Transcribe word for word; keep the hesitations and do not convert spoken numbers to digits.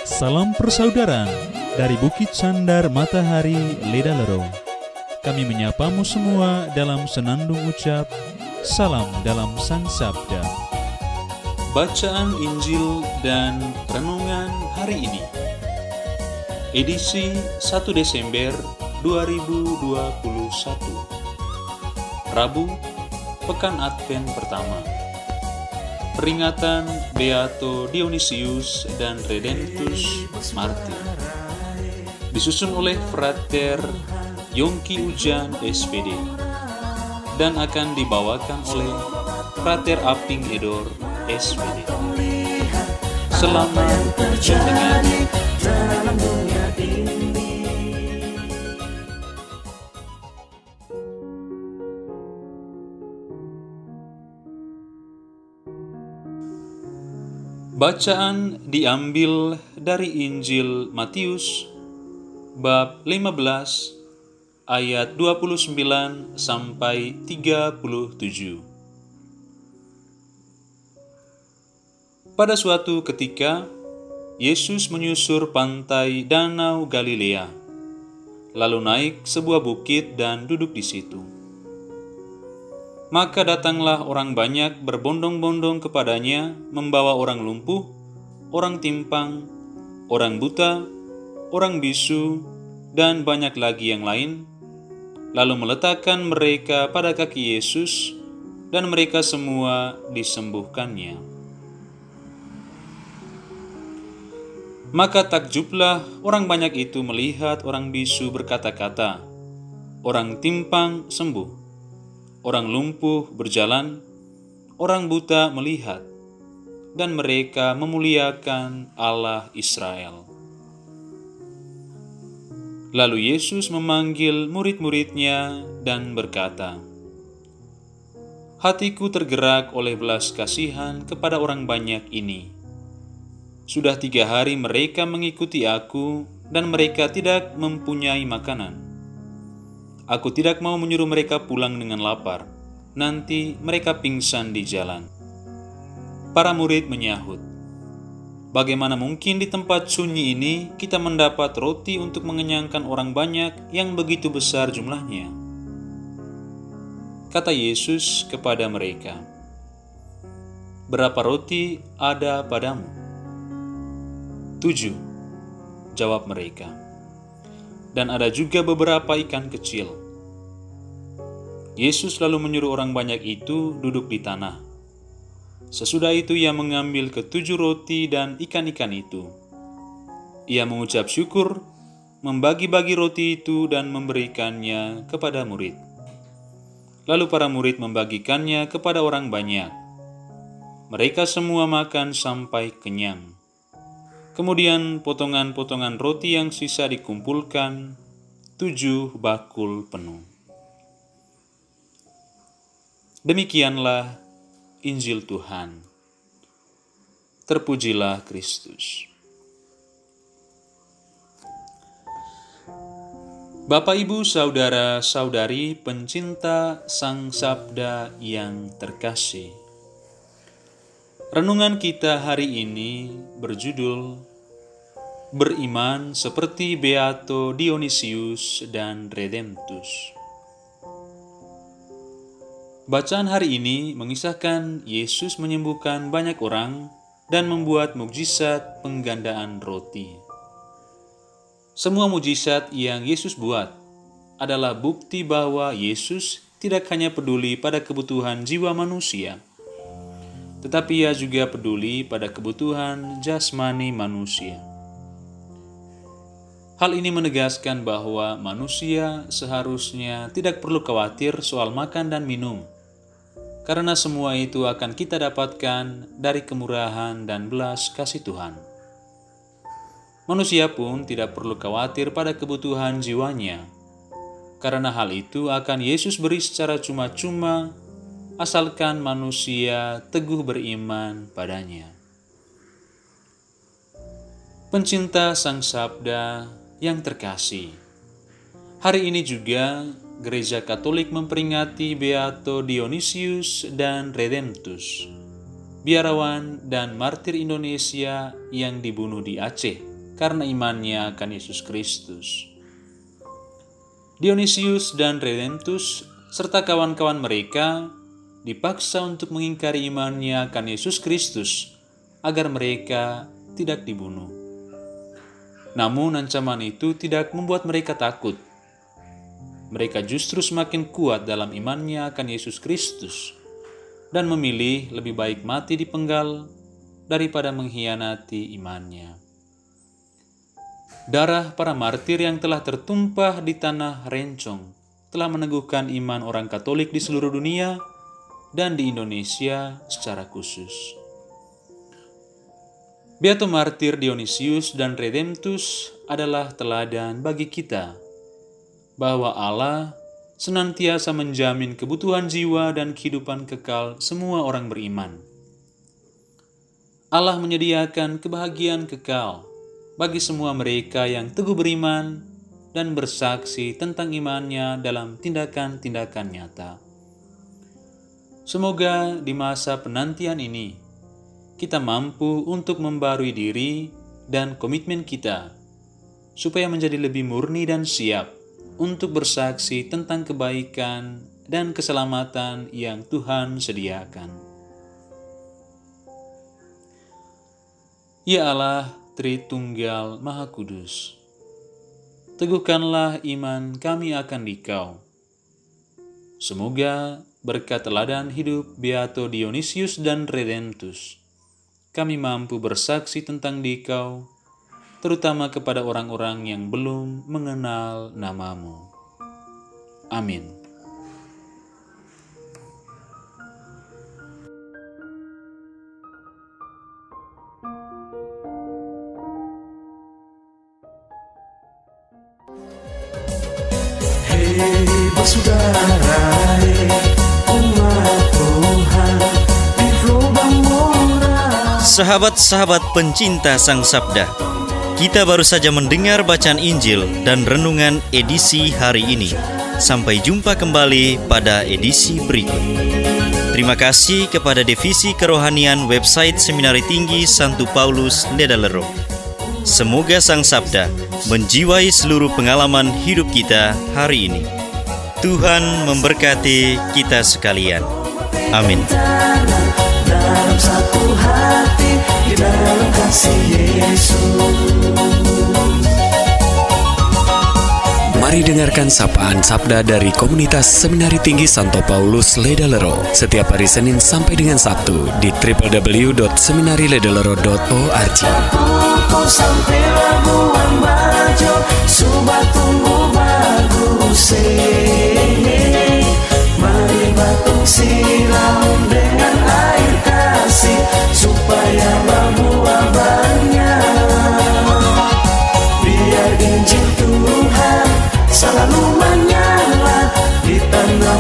Salam persaudaraan dari Bukit Sandar Matahari Ledalero. Kami menyapamu semua dalam senandung ucap salam dalam Sang Sabda. Bacaan Injil dan renungan hari ini, edisi satu Desember dua ribu dua puluh satu, Rabu, Pekan Advent pertama. Peringatan Beato Dionysius dan Redemptus Martir, disusun oleh Frater Yongki Ujan S P D dan akan dibawakan oleh Frater Aping Edor S P D. Selamat mendengar. Bacaan diambil dari Injil Matius bab lima belas ayat dua puluh sembilan sampai tiga puluh tujuh. Pada suatu ketika, Yesus menyusur pantai Danau Galilea, lalu naik sebuah bukit dan duduk di situ. Maka datanglah orang banyak berbondong-bondong kepadanya, membawa orang lumpuh, orang timpang, orang buta, orang bisu, dan banyak lagi yang lain, lalu meletakkan mereka pada kaki Yesus, dan mereka semua disembuhkannya. Maka takjublah orang banyak itu melihat orang bisu berkata-kata, orang timpang sembuh, orang lumpuh berjalan, orang buta melihat, dan mereka memuliakan Allah Israel. Lalu Yesus memanggil murid-muridnya dan berkata, "Hatiku tergerak oleh belas kasihan kepada orang banyak ini. Sudah tiga hari mereka mengikuti aku, dan mereka tidak mempunyai makanan. Aku tidak mau menyuruh mereka pulang dengan lapar, nanti mereka pingsan di jalan." Para murid menyahut, "Bagaimana mungkin di tempat sunyi ini kita mendapat roti untuk mengenyangkan orang banyak yang begitu besar jumlahnya?" Kata Yesus kepada mereka, "Berapa roti ada padamu?" "Tujuh," jawab mereka. "Dan ada juga beberapa ikan kecil." Yesus lalu menyuruh orang banyak itu duduk di tanah. Sesudah itu ia mengambil ketujuh roti dan ikan-ikan itu. Ia mengucap syukur, membagi-bagi roti itu dan memberikannya kepada murid. Lalu para murid membagikannya kepada orang banyak. Mereka semua makan sampai kenyang. Kemudian potongan-potongan roti yang sisa dikumpulkan, tujuh bakul penuh. Demikianlah Injil Tuhan. Terpujilah Kristus. Bapak, Ibu, saudara-saudari pencinta Sang Sabda yang terkasih. Renungan kita hari ini berjudul Beriman seperti Beato Dionysius dan Redemptus. Bacaan hari ini mengisahkan Yesus menyembuhkan banyak orang dan membuat mukjizat penggandaan roti. Semua mukjizat yang Yesus buat adalah bukti bahwa Yesus tidak hanya peduli pada kebutuhan jiwa manusia, tetapi ia juga peduli pada kebutuhan jasmani manusia. Hal ini menegaskan bahwa manusia seharusnya tidak perlu khawatir soal makan dan minum, karena semua itu akan kita dapatkan dari kemurahan dan belas kasih Tuhan. Manusia pun tidak perlu khawatir pada kebutuhan jiwanya, karena hal itu akan Yesus beri secara cuma-cuma, asalkan manusia teguh beriman padanya. Pencinta Sang Sabda yang terkasih, hari ini juga Gereja Katolik memperingati Beato Dionysius dan Redemptus, biarawan dan martir Indonesia yang dibunuh di Aceh karena imannya akan Yesus Kristus. Dionysius dan Redemptus serta kawan-kawan mereka dipaksa untuk mengingkari imannya akan Yesus Kristus agar mereka tidak dibunuh. Namun ancaman itu tidak membuat mereka takut. Mereka justru semakin kuat dalam imannya akan Yesus Kristus dan memilih lebih baik mati dipenggal daripada mengkhianati imannya. Darah para martir yang telah tertumpah di tanah rencong telah meneguhkan iman orang Katolik di seluruh dunia dan di Indonesia secara khusus. Beato Martir Dionysius dan Redemptus adalah teladan bagi kita bahwa Allah senantiasa menjamin kebutuhan jiwa dan kehidupan kekal semua orang beriman. Allah menyediakan kebahagiaan kekal bagi semua mereka yang teguh beriman dan bersaksi tentang imannya dalam tindakan-tindakan nyata. Semoga di masa penantian ini, kita mampu untuk membarui diri dan komitmen kita, supaya menjadi lebih murni dan siap untuk bersaksi tentang kebaikan dan keselamatan yang Tuhan sediakan. Ya Allah, Tritunggal Maha Kudus, teguhkanlah iman kami akan Dikau. Semoga berkat teladan hidup Beato Dionysius dan Redemptus, kami mampu bersaksi tentang Dikau, terutama kepada orang-orang yang belum mengenal nama-Mu. Amin. Saudara, umat Tuhan di lubang murah. Sahabat-sahabat pencinta Sang Sabda, kita baru saja mendengar bacaan Injil dan renungan edisi hari ini. Sampai jumpa kembali pada edisi berikut. Terima kasih kepada Divisi Kerohanian website Seminari Tinggi Santo Paulus Ledalero. Semoga Sang Sabda menjiwai seluruh pengalaman hidup kita hari ini. Tuhan memberkati kita sekalian. Amin. Dalam satu hati, di dalam kasih Yesus. Mari dengarkan sapaan sabda dari komunitas Seminari Tinggi Santo Paulus Ledalero setiap hari Senin sampai dengan Sabtu di w w w dot seminari ledalero dot org. Sampai Labuan Bajo, Subah tunggu bagus. Mari batung silam dengan air kasih supaya berbuah banyak. Biar Injil Tuhan selalu menyala di tanah